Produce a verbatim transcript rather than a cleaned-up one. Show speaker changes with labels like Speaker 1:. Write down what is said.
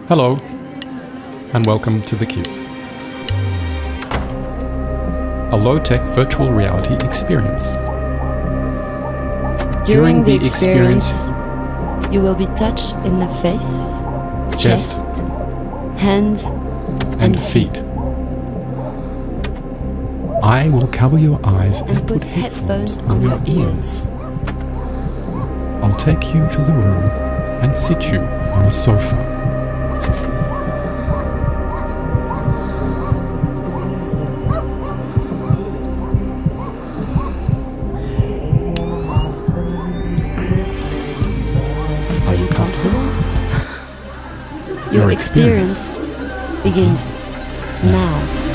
Speaker 1: Hello, and welcome to The Kiss, a low-tech virtual reality experience.
Speaker 2: During the experience, you will be touched in the face, chest, hands,
Speaker 1: and feet. I will cover your eyes and,
Speaker 2: and put headphones on your ears.
Speaker 1: I'll take you to the room and sit you on a sofa. Are you comfortable?
Speaker 2: Your experience begins now.